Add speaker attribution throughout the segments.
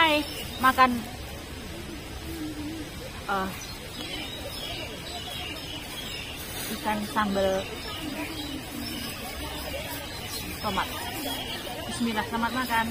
Speaker 1: ae makan ikan sambal tomat. Bismillah, selamat makan.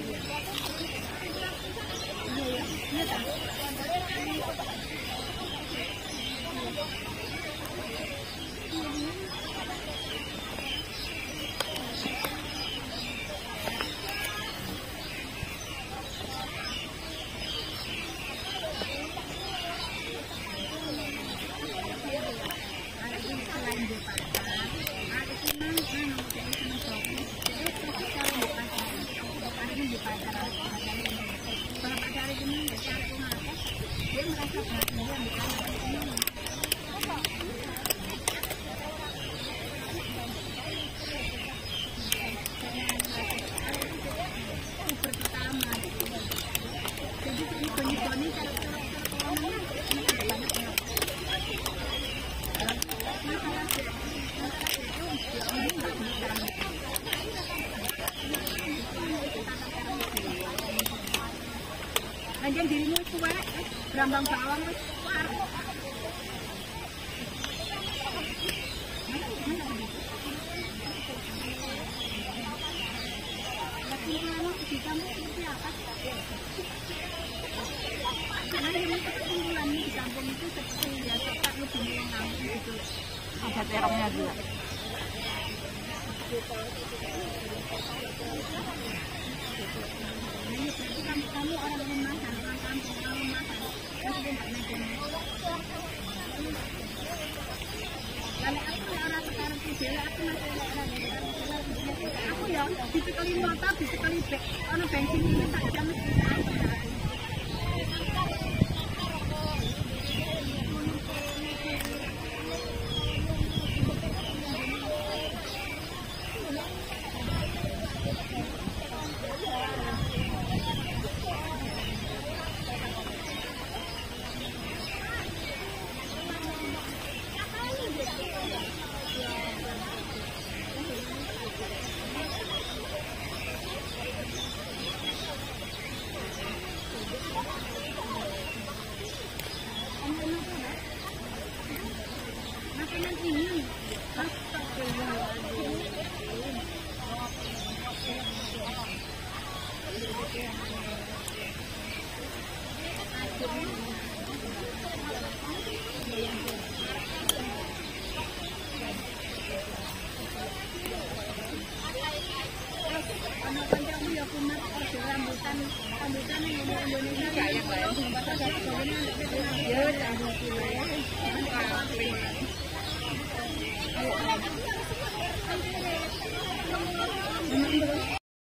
Speaker 2: Anjing dirimu kuat, berambang bawang wis kuat. Lagi mana di kamu seperti apa? Karena ini kesimpulan di kampung itu seperti biasa tak lebih mengambil gitu.
Speaker 1: Ada terongnya juga.
Speaker 2: Kamu orang rumah, orang kampung, orang rumah, pasti tidak macam. Kalau aku orang sekarang itu, aku masih orang aku ya, disekali motor, disekali orang bensin ini tak jam mesti. Makanan ini rambutan yang Indonesia yang lain.